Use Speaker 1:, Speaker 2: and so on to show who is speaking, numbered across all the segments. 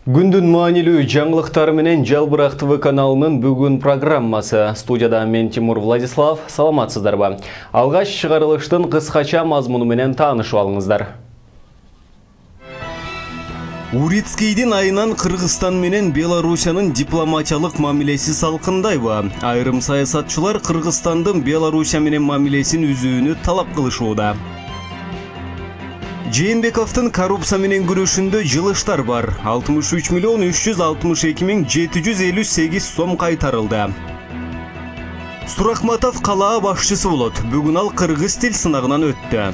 Speaker 1: Күндүн маанилүү жаңылыктары менен Жалбырак ТВ каналынын бүгүн программасы. Студияда мен Тимур Владислав. Саламатсыздарбы? Алгач чыгарылыштын кыскача мазмуну менен таанышып алыңыздар. Урицкийдин айынан Кыргызстан менен Белоруссиянын дипломатиялык мамилеси салкындайбы? Айрым саясатчылар Кыргызстандын Белоруссия менен мамилесин үзүүнү талап кылышууда. Жээнбековдун коррупция менен күрөшүндө жылыштар бар. 63 миллион 362 миң 758 сом кайтарылды. Сурахматов калаа башчысы болот. Бүгүн ал кыргыз тил сынагынан өттү.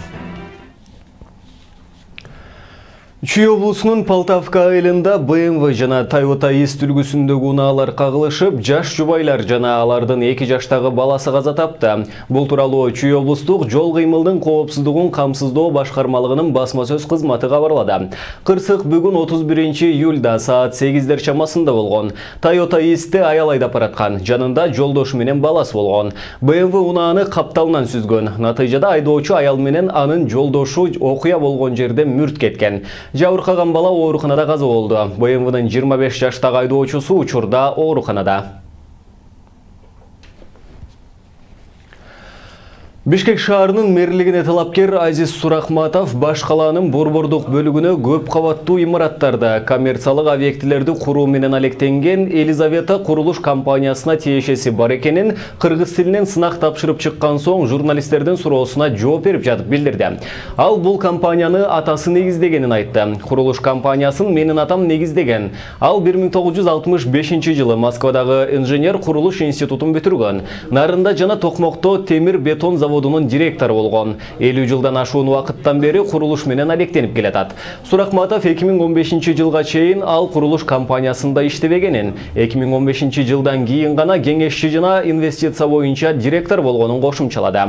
Speaker 1: Чүй облусунун Полтавка айылында BMW жана Toyota ИС үлгүсүндөгү унаалар кагылышып, жаш жубайлар жана алардын 2 жаштагы баласы каза тапты. Бул тууралуу Чүй облустук жол кыймылдын коопсуздугун камсыздоо башкармалыгынын басма сөз кызматы кабарлады. Кырсык бүгүн 31 июлда саат 8 чамасында болгон. Toyota ИСти аял айдап бараткан, жанында жолдошу менен баласы болгон. BMW унааны капталынан сүзгөн. Натыйжада айдоочу аял менен анын жолдошу окуя болгон жерде мүрт кеткен. Жабыркаган бала ооруканада каза болду. БМВнын 25 жаштагы айдоочусу учурда ооруканада. Бишкек шаарынын мэрлигине талапкер Азиз Сурахматов баш калаанын борбордук бөлүгүнө көп кабаттуу имараттарда коммерциялык объектилерди куруу менен алектенген Елизавета курулуш компаниясына тиешеси бар экенин кыргыз тилинен сынак тапшырып чыккан соң журналисттердин суроосуна жооп берип жатып билдирди. Ал бул компанияны атасы негиздегенин айтты. Курулуш компаниясын менин атам негиздеген. Ал 1965 жылы Москвадагы инженер курулуш институтун бүтүргөн. Нарында жана Токмокто темир бетон заводунун директору болгон. 50 жылдан ашуун убакыттан бери курулуш менен алектенип келатат. Сурахматов 2015 жылга чейин ал курулуш компаниясында иштебегенин, 2015 жылдан кийин гана кеңешчи жана инвестиция боюнча директор болгонун кошумчалады.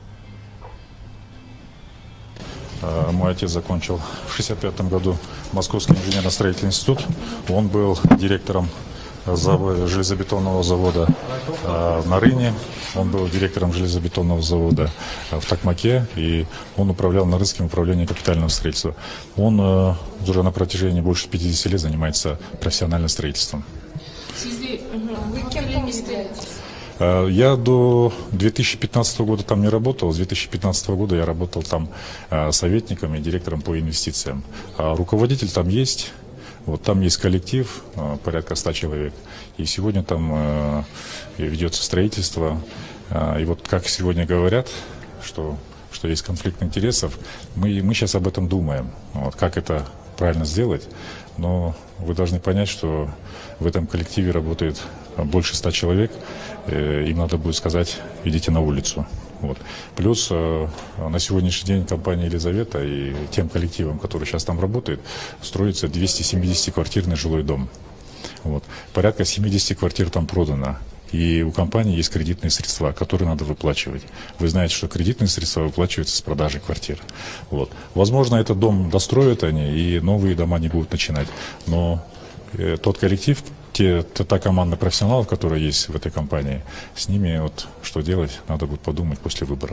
Speaker 2: Мой отец закончил в 1965 году Московский инженерно-строительный институт. Он был директором железобетонного завода на Рыне. Он был директором железобетонного завода в Токмаке, и он управлял Нарынским управлением капитального строительства. Он уже на протяжении больше 50 лет занимается профессиональным строительством.
Speaker 3: Вы кем являетесь?
Speaker 2: Я до 2015 года там не работал. С 2015 года я работал там советником и директором по инвестициям. Руководитель там есть. Вот там есть коллектив, порядка 100 человек, и сегодня там ведется строительство. И вот как сегодня говорят, что есть конфликт интересов, мы сейчас об этом думаем, вот, как это правильно сделать. Но вы должны понять, что в этом коллективе работает больше 100 человек, им надо будет сказать: идите на улицу. Вот. Плюс на сегодняшний день компания «Елизавета» и тем коллективом, который сейчас там работает, строится 270-квартирный жилой дом. Вот. Порядка 70 квартир там продано. И у компании есть кредитные средства, которые надо выплачивать. Вы знаете, что кредитные средства выплачиваются с продажи квартир. Вот. Возможно, этот дом достроят они, и новые дома не будут начинать. Но тот коллектив, та команда профессионалов, которая есть в этой компании, с ними вот что делать, надо будет подумать после выборов.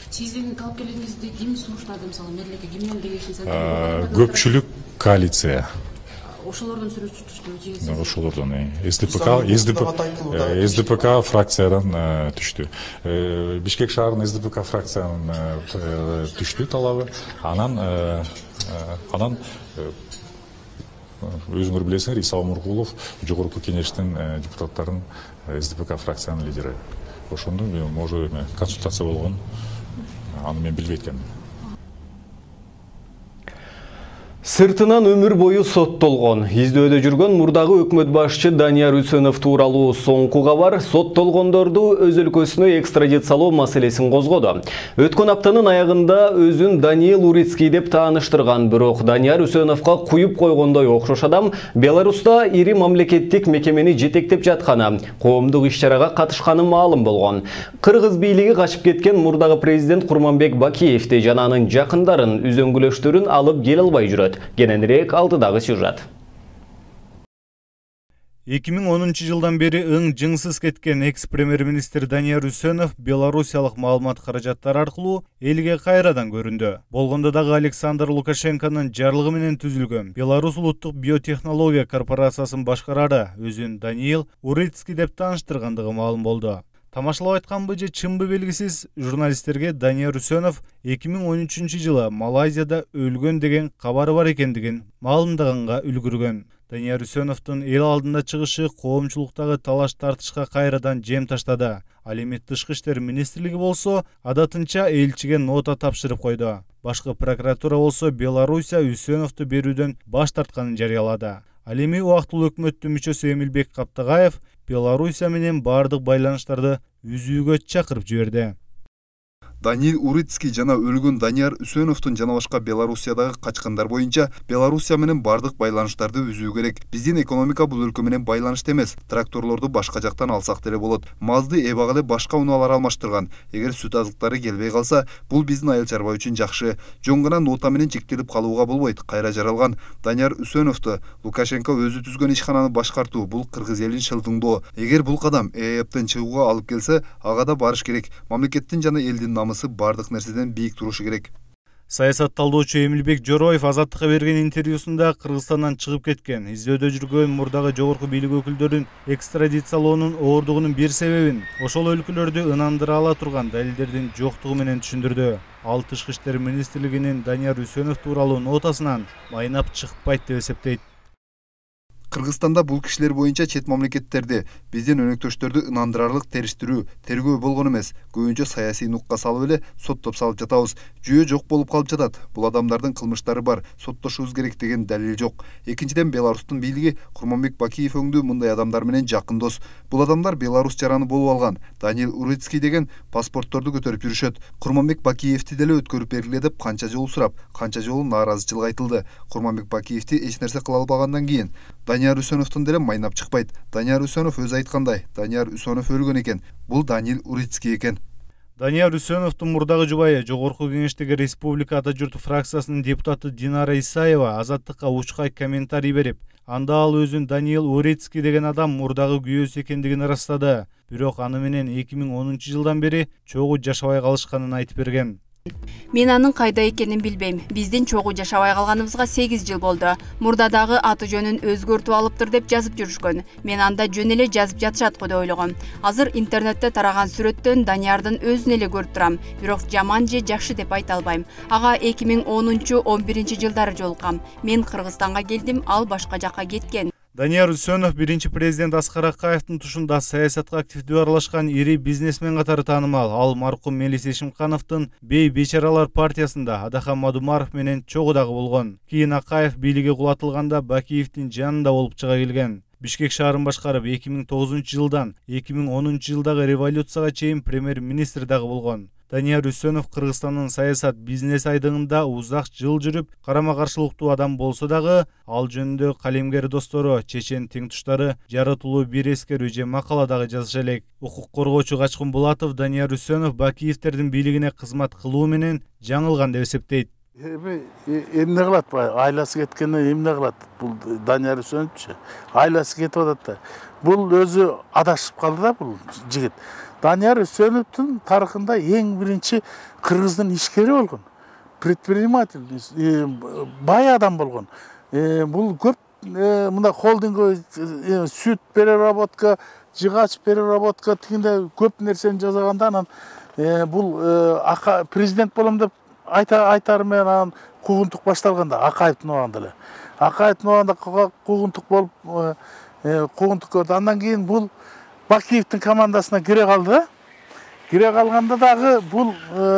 Speaker 2: Көпчүлүк коалиция. Ошолордон СДПК фракциядан түштү. Бишкек шаарынын СДПК фракциянын түштү талабы. Анан өзүңөр билесиңер, Иса Омуркулов жогорку кеңештин депутаттарын СДПК фракциянын лидери. Ошондо может консультация болгон, аны мен билбей эткенмин.
Speaker 1: Сыртынан өмүр бою соттолгон. Издөөдө жүргөн мурдагы өкмөт башчы Данияр Үсөнов тууралуу соңку кабар соттолгондорду өз өлкөсүнө экстрадициялоо маселесин козгоду. Өткөн аптанын аягында өзүн Даниил Урицкий деп тааныштырган, бирок Данияр Үсөновго куюп койгондой окшош адам Беларуста ири мамлекеттик мекемени жетектеп жатканы, коомдук иш-чарага катышканы маалым болгон. Кыргыз бийлиги качып кеткен мурдагы президент Курманбек Бакиевди жана анын жакындарын үзөңгүлөштөрүн алып келе албай жүрөт. Кененирээк алдыдагы сюжет.
Speaker 4: 2010 жылдан бери жыңсыз кеткен экс-премьер-министр Данияр Үсенов белорусиялык маалымат каражаттары аркылуу элге кайрадан көрүндү. Болгондо дагы Александр Лукашенконун жарлыгы менен түзүлгөн Беларусь улуттук биотехнология корпорациясын башкарары өзүн Даниил Урицкий деп тааныштыргандыгы маалым болду. Тамашалап айтканбы же чынбы белгисиз, журналисттерге Данияр Үсенов 2013 жылы Малайзияда өлгөн деген кабары бар экендигин маалымдаганга үлгүргөн. Данияр Үсеновдун эл алдында чыгышы коомчулуктагы талаш тартышка кайрадан жем таштады. Ал эми Тышкы иштер министрлиги болсо адатынча элчиге нота тапшырып койду. Башкы прокуратура болсо Белоруссия Үсеновду берүүдөн баш тартканын жарыялады. Ал эми убактылуу өкмөттүн мүчөсү Эмилбек Каптагаев Белоруссия менен бардык байланыштарды үзүүгө чакырып жиберди.
Speaker 5: Даниил Урицкий жана өлгөн Данияр Үсеновдун жана башка Белоруссиядагы качкандар боюнча Белоруссия менен бардык байланыштарды үзүү керек. Биздин экономика бул өлкө менен байланышты эмес. Тракторлорду башка жактан алсак деле болот. Мазды эбак эле башка унаалар алмаштырган. Эгер сүт азыктары келбей калса, бул биздин айыл чарба үчүн жакшы. Жөн гана нота менен чектелип калууга болбойт. Кайра жаралган Данияр Үсеновду Лукашенко өзү түзгөн ишкананы башкартуу бул кыргыз элин шылтыңдоо. Эгер бул кадам ЭЭПтен чыгууга алып келсе, ага да барыш керек. Мамлекеттин жана элдин бардык нерседен бийик турушу керек.
Speaker 4: Саясат талдоочу Эмилбек Жороев Азаттыкка берген интервьюсунда Кыргызстандан чыгып кеткен, издөөдө жүргөн мурдагы жогорку бийлик өкүлдөрүн экстрадициялоонун оордугунун бир себебин ошол өлкөлөрдү ынандыра ала турган далилдердин жоктугу менен түшүндүрдү. Ал Тышкы иштер министрлигинин Данияр Үсенов тууралуу нотасынан майнап чыкпайт деп эсептейт.
Speaker 5: Кыргызстанда бул кишилер боюнча чет мамлекеттерде биздин өнөктөштөрдү ынандырарлык териштирүү, тергөө болгон эмес. Көбүнчө саясий нукка салып эле соттоп салып жатабыз. Жүйө жок болуп калып жатат. Бул адамдардын кылмыштары бар, соттошубуз керек деген далил жок. Экинчиден, Беларустун бийлиги Курманбек Бакиев өңдүү мындай адамдар менен жакын дос. Бул адамдар Беларус жараны болуп алган. Даниил Урицкий деген паспортторду көтөрүп жүрүшөт. Курманбек Бакиевти деле өткөрүп бергиле деп канча жолу сурап, канча жолу нааразычылык айтылды. Курманбек Бакиевти эч нерсе кыла албагандан кийин Данияр Үсеновдун деле майнап чыкпайт. Данияр Үсенов өзү айткандай, Данияр Үсенов өлгөн экен. Бул Даниил Урицкий экен.
Speaker 4: Данияр Үсеновдун мурдагы жубайы Жогорку Кеңештеги Республика Ата журт фракциясынын депутаты Динара Исаева Азаттыкка учкай комментарий берип, анда ал өзүн Даниил Урицкий деген адам мурдагы күйөөсү экендигин ырастады. Бирок аны менен 2010 жылдан бери чогуу жашабай калышканын айтып берген.
Speaker 6: Мен анын кайда экенин билбейм. Биздин чогуу жашабай калганыбызга 8 жыл болду. Мурда дагы аты жөнүн өзгөртүп алыптыр деп жазып жүрүшкөн. Мен анда жөн эле жазып жатышат го деп ойлогом. Азыр интернетте тараган сүрөттөн Даниярдын өзүн эле көрүп турам. Бирок жаман же жакшы деп айта албайм. Ага 2010-11 жылдары жолуккам. Мен Кыргызстанга келдим, ал башка жакка кеткен.
Speaker 4: Данияр Үсенов биринчи президент Аскар Акаевдин тушунда саясатка активдүү аралашкан ири бизнесмен катары таанымал. Ал маркум Мелис Эшимкановдун Бей Бечаралар партиясында Адахан Мадумаров менен чогуу дагы болгон. Кийин Акаев бийлиги кулатылганда Бакиевдин жанында болуп чыга келген. Бишкек шаарын башкарып 2009 жылдан 2010 жылдагы революцияга чейин премьер-министр дагы болгон. Данияр Үсенов Кыргызстандын саясат бизнес айдыгында узак жыл жүрүп, карама-каршылыктуу адам болсо дагы, ал жөнүндө калемгер достору, чечен теңтуштары жаратылуу бир эскерүү же макала дагы жазыша элек. Укук коргоочу Качкын Булатов Данияр Үсенов Бакиевдердин бийлигине кызмат кылуу менен жаңылган деп эсептейт.
Speaker 7: Эмне кылат, айласы кеткенде эмне кылат? Бул Данияр Үсеновчу айласы кетип атат да. Бул өзү адашып калды да бул жигит. Данияр Үсеновдун тарыхында эң биринчи кыргыздын ишкери болгон, предприниматель, бай адам болгон. Бул көп мына холдинг, сүт переработка, жыгач переработка тигинде көп нерсени жасаганда анан бул президент болом деп айтары менен анан куугунтук башталганда Акаевдин убагында эле. Акаевдин убагында куугунтук болуп куугунтук көрдү. Андан кийин бул Бакиевдин командасына кире калды да. Кире калганда дагы бул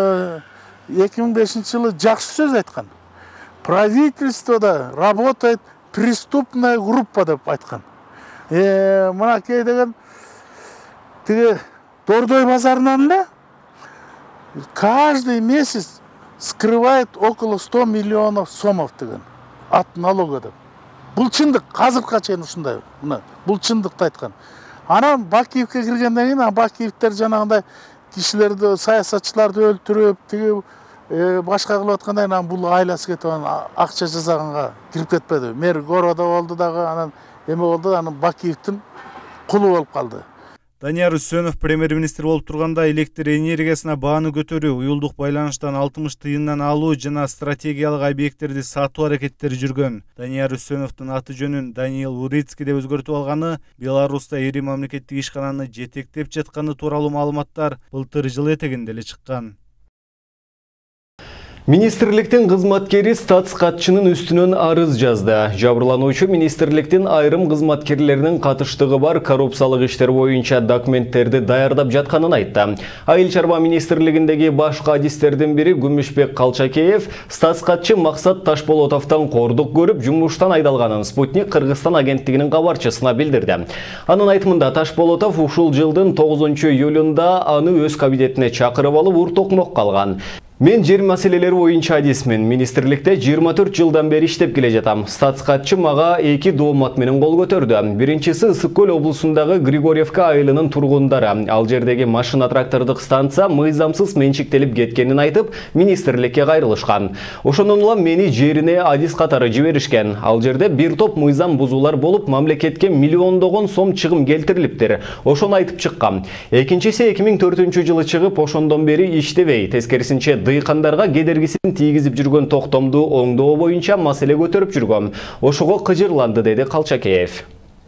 Speaker 7: 2005 жылы жакшы сөз айткан. Правительствода работает преступная группа деп айткан. Мынакей деген тиги Дордой базарынан эле каждый месяц скрывает около 100 миллионов сомов деген от налога деп. Бул чындык, азыркыга чейин ушундай. Мына бул чындыкты айткан. Анан Бакиевке киргенден кийин Бакиевдер жанагындай кишилерди, саясатчыларды өлтүрүп, тиги башка кылып аткандай, анан бул айласы кетип акча жасаганга кирип кетпеди. Мэр города болду дагы, анан эме болду, аны Бакиевдин кулу болуп калды.
Speaker 4: Данияр Үсөнов премьер-министр болуп турганда электр энергиясына бааны көтөрүү, уюлдук байланыштан 60 тыйындан алуу жана стратегиялык объекттерди сатуу аракеттери жүргөн. Данияр Үсөновдун аты жөнүн Даниил Урицкий деп өзгөртүп алганы, Беларуста ири мамлекеттик ишкананы жетектеп жатканы тууралуу маалыматтар былтыр жыл этегинде эле чыккан.
Speaker 1: Министрликтин кызматкери статс катчынын үстүнөн арыз жазды. Жабырлануучу министрликтин айрым кызматкерлеринин катыштыгы бар коррупциялык иштер боюнча документтерди даярдап жатканын айтты. Айыл чарба министрлигиндеги башкы адистердин бири Күмүшбек Калчакеев статс катчы Максат Ташболотовдон кордук көрүп, жумуштан айдалганын Спутник Кыргызстан агенттигинин кабарчысына билдирди. Анын айтымында Ташболотов ушул жылдын 9-июлунда аны өз кабинетине чакырып алып уртокмок калган. Мен жер маселелери боюнча адисмин. Министрликте 24 жылдан бери иштеп келе жатам. Статс катчы мага 2 доомат менен кол көтөрдү. Биринчиси Ысык көл облусундагы Григорьевка айылынын тургундары. Ал жердеги машина трактордук станция мыйзамсыз менчиктелип кеткенин айтып, министрликке кайрылышкан. Ошондон улам мени жерине адис катары жиберишкен. Ал жерде бир топ мыйзам бузуулар болуп, мамлекетке миллиондогон сом чыгым келтирилиптир. Ошону айтып чыккам. Экинчиси 2004-жылы чыгып, ошондон бери иштебей, тескерисинче дыйкандарга кедергисин тийгизип жүргөн токтомду оңдоо боюнча маселе көтөрүп жүргөм. Ошого кыжырланды, деди Калчакеев.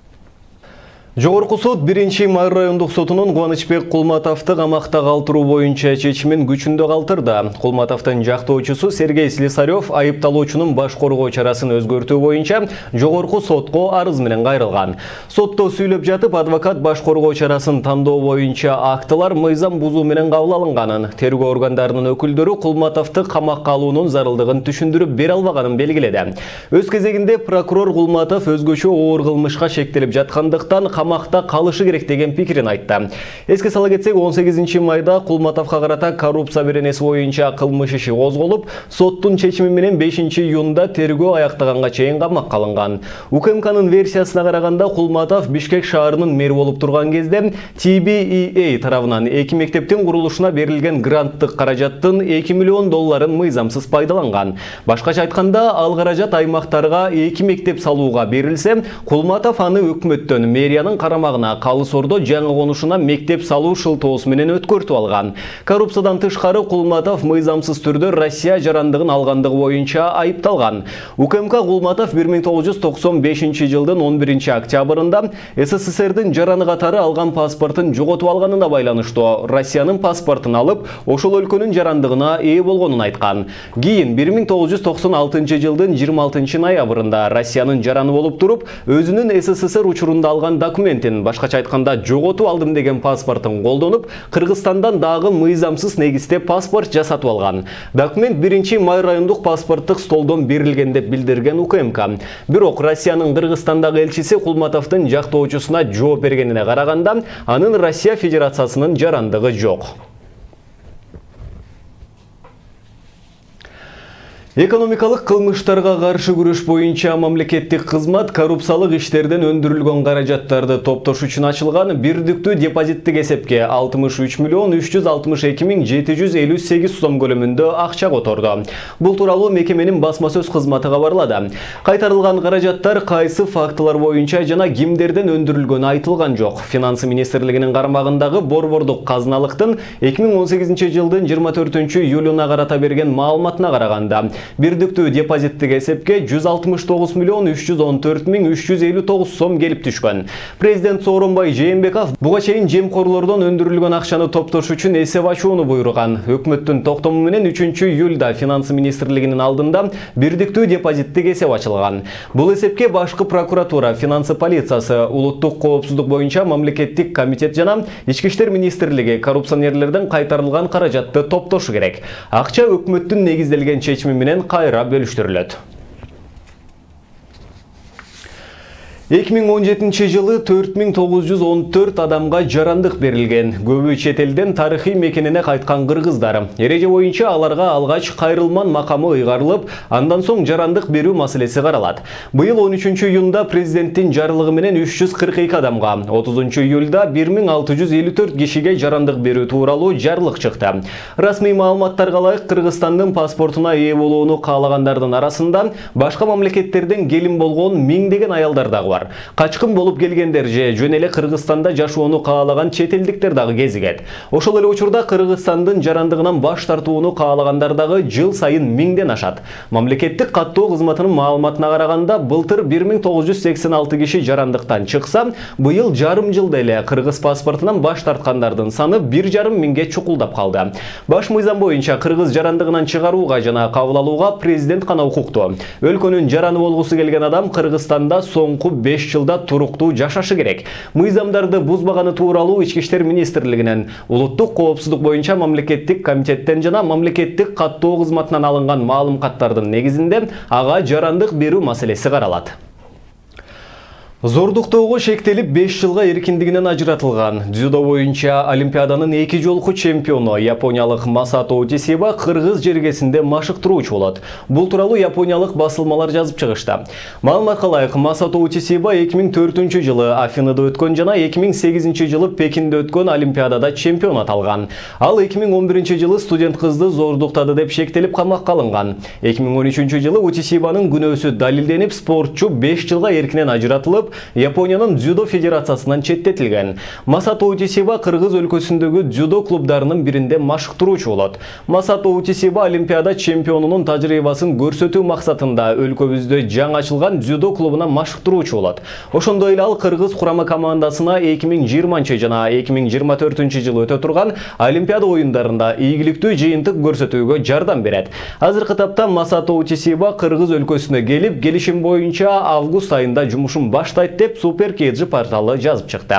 Speaker 1: Жогорку суд 1-Май райондук сотунун Кубанычбек Кулматовду камакта калтыруу боюнча чечимин күчүндө калтырды. Кулматовдун жактоочусу Сергей Слесарев айыпталуучунун баш коргоо чарасын өзгөртүү боюнча жогорку сотко арыз менен кайрылган. Сотто сүйлөп жатып, адвокат баш коргоо чарасын тандоо боюнча актылар мыйзам бузуу менен кабыл алынганын, тергөө органдарынын өкүлдөрү Кулматовду камакка алуунун зарылдыгын түшүндүрүп бере албаганын белгиледи. Өз кезегинде прокурор Кулматов өзгөчө оор кылмышка шектелип жаткандыктан камакта калышы керек деген пикирин айтты. Эске сала кетсек, 18-майда Кулматовго карата коррупция беренеси боюнча кылмыш иши козголуп, соттун чечими менен 5-июнда тергөө аяктаганга чейин камакка алынган. УКМКнын версиясына караганда Кулматов Бишкек шаарынын мэри болуп турган кезде TBEA тарабынан 2 мектептин курулушуна берилген гранттык каражаттын $2 миллион мыйзамсыз пайдаланган. Башкача айтканда, ал каражат аймактарга 2 мектеп салууга берилсе, Кулматов аны өкмөттөн мэриянын карамагына Калыс Ордо жаңы конушуна мектеп салуу шылтоосу менен өткөртүп алган. Коррупциядан тышкары Кулматов мыйзамсыз түрдө Россия жарандыгын алгандыгы боюнча айыпталган. УКМК Кулматов 1995 жылдын 11-октябрында СССРдин жараны катары алган паспортун жоготуп алганына байланыштуу Россиянын паспортун алып, ошол өлкөнүн жарандыгына ээ болгонун айткан. Кийин 1996 жылдын 26 ноябрында Россиянын жараны болуп туруп, өзүнүн СССР учурунда алган документин, башкача айтканда жоготуп алдым деген паспортун колдонуп, Кыргызстандан дагы мыйзамсыз негизде паспорт жасатып алган. Документ 1-Май райондук паспорттук столдон берилген деп билдирген УКМК. Бирок Россиянын Кыргызстандагы элчиси Кулматовдун жактоочусуна жооп бергенине караганда, анын Россия Федерациясынын жарандыгы жок. Экономикалык кылмыштарга каршы күрөш боюнча мамлекеттик кызмат коррупциялык иштерден өндүрүлгөн каражаттарды топтош үчүн ачылган бирдиктүү депозиттик эсепке 63.362.758 сом көлөмүндө акча которду. Бул тууралуу мекеменин басма сөз кызматы кабарлады. Кайтарылган каражаттар кайсы фактылар боюнча жана кимдерден өндүрүлгөнү айтылган жок. Финансы министрлигинин карамагындагы борбордук казыналыктын 2018 жылдын 24-июлуна карата берген маалыматына караганда, бирдиктүү депозиттик эсепке 169.314.359 сом келип түшкөн. Президент Сооронбай Жээнбеков буга чейин жемкорлордон өндүрүлгөн акчаны топтош үчүн эсеп ачууну буйруган. Өкмөттүн токтому менен 3-июлда Финансы министрлигинин алдында бирдиктүү депозиттик эсеп ачылган. Бул эсепке башкы прокуратура, финансы полициясы, улуттук коопсуздук боюнча мамлекеттик комитет жана Ички иштер министрлиги коррупционерлерден кайтарылган каражатты топтошу керек. Акча өкмөттүн негизделген чечими менен кайра бөлүштүрүлөт. 2017 жылы 4914 адамга жарандык берилген. Көбү чет элден тарыхый мекенине кайткан кыргыздар. Эреже боюнча аларга алгач кайрылман макамы ыйгарылып, андан соң жарандык берүү маселеси каралат. Быйыл 13-июнда президенттин жарлыгы менен 342 адамга, 30-июлда 1654 кишиге жарандык берүү тууралуу жарлык чыкты. Расмий маалыматтарга ылайык, Кыргызстандын паспортуна ээ болууну каалагандардын арасында башка мамлекеттерден келин болгон миңдеген аялдар дагы бар. тургундар. Качкын болуп келгендер же жөн эле Кыргызстанда жашоону каалаган чет элдиктер дагы кезигет. Ошол эле учурда Кыргызстандын жарандыгынан баш тартууну каалагандар дагы жыл сайын 1000ден ашат. Мамлекеттик каттоо кызматынын маалыматына караганда, былтыр 1986 киши жарандыктан чыкса, быйыл жарым жылда эле кыргыз паспортунан баш тарткандардын саны 1,5 миңге чукулдап калды. Баш мыйзам боюнча кыргыз жарандыгынан чыгарууга жана кабыл алууга президент гана укуктуу. Өлкөнүн жараны болгусу келген адам Кыргызстанда соңку 5 жылда туруктуу жашашы керек. Мыйзамдарды бузбаганы тууралуу Ички иштер министрлигинен, улуттук коопсуздук боюнча мамлекеттик комитеттен жана мамлекеттик каттоо кызматынан алынган маалыматтардын негизинде ага жарандык берүү маселеси каралат. Зордуктоого шектелип 5 жылга эркиндигинен ажыратылган дзюдо боюнча Олимпиаданын 2 жолку чемпиону япониялык Масато Утисиба кыргыз жергесинде машыктыруучу болот. Бул тууралуу япониялык басылмалар жазып чыгышты. Маалыматка ылайык, Масато Утисиба 2004-жылы Афинада өткөн жана 2008-жылы Пекинде өткөн Олимпиадада чемпион аталган. Ал 2011-жылы студент кызды зордуктады деп шектелип камакка алынган. 2013-жылы Утисибанын күнөөсү далилденип, спортчу 5 жылга эркинен ажыратылып, Япониянын дзюдо федерациясынан четтетилген. Масато Утисиба кыргыз өлкөсүндөгү дзюдо клубдарынын биринде машыктыруучу болот. Масато Утисиба Олимпиада чемпионунун тажрыйбасын көрсөтүү максатында өлкөбүздө жаңы ачылган дзюдо клубуна машыктыруучу болот. Ошондой эле ал кыргыз курама командасына 2020 жана 2024-жылы өтө турган Олимпиада оюндарында ийгиликтүү жыйынтык көрсөтүүгө жардам берет. Азыркы тапта Масато Утисиба кыргыз өлкөсүнө келип, келишим боюнча август айында жумушун баштайт деп Супер KG порталы жазып чыкты.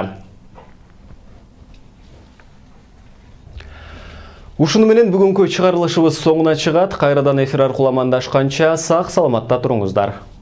Speaker 1: Ушуну менен бүгүнкү чыгарылышыбыз соңуна чыгат. Кайрадан эфир аркылуу амандашканча сак саламатта туруңуздар.